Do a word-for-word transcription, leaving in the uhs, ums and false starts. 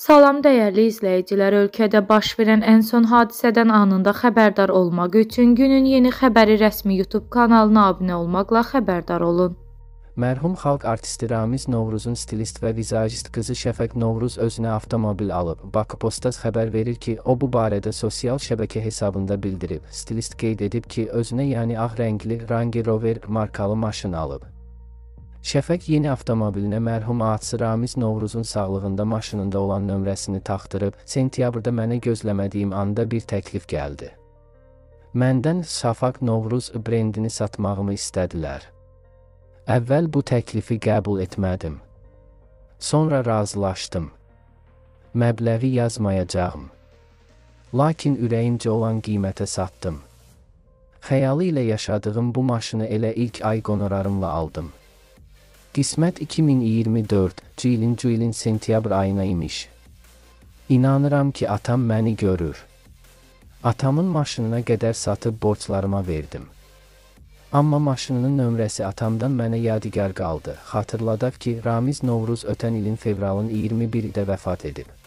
Salam dəyərli izləyicilər, ölkədə baş verən ən son hadisədən anında xəbərdar olmaq üçün günün yeni xəbəri rəsmi YouTube kanalına abunə olmaqla xəbərdar olun. Mərhum xalq artisti Ramiz Novruzun stilist və vizajist qızı Şəfəq Novruz özünə avtomobil alıb. Bakıpostas xəbər verir ki, o bu barədə sosial şəbəkə hesabında bildirib. Stilist qeyd edib ki, özünə yəni ağ rəngli Range Rover markalı maşın alıb. Şəfəq yeni avtomobilinə mərhum atası Ramiz Novruzun sağlığında maşınında olan nömrəsini taxdırıb. Sentyabrda mənə gözləmədiyim anda bir təklif gəldi. Məndən Şafaq Novruz brendini satmağımı istədilər. Əvvəl bu təklifi qəbul etmədim. Sonra razılaşdım. Məbləği yazmayacağım. Lakin ürəyimcə olan qiymətə satdım. Xəyalı ilə yaşadığım bu maşını elə ilk ay qonorarımla aldım. Qismət iki min iyirmi dördüncü ilin ilin sentyabr ayına imiş. İnanıram ki, atam məni görür. Atamın maşınına qədər satıb borclarıma verdim. Amma maşınının nömrəsi atamdan mənə yadigar qaldı. Xatırladaq ki, Ramiz Novruz ötən ilin fevralın iyirmi birində vəfat edib.